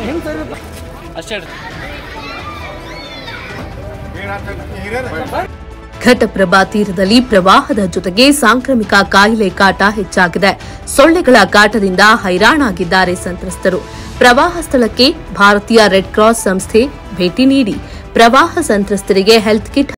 ಘಟಪ್ರಭಾ ತೀರದಲ್ಲಿ ಪ್ರವಾಹದ ಜೊತೆಗೆ ಸಾಂಕ್ರಾಮಿಕ ಕಾಯಿಲೆ ಕಾಟ ಹೆಚ್ಚಾಗಿದೆ. ಸೊಳ್ಳೆಗಳ ಕಾಟದಿಂದ ಹೈರಾಣಾಗಿದ್ದಾರೆ ಸಂತ್ರಸ್ತರು. ಪ್ರವಾಹ ಸ್ಥಳಕ್ಕೆ ಭಾರತೀಯ ರೆಡ್ ಕ್ರಾಸ್ ಸಂಸ್ಥೆ ಭೇಟಿ ನೀಡಿ ಪ್ರವಾಹ ಸಂತ್ರಸ್ತರಿಗೆ ಹೆಲ್ತ್ ಕಿಟ್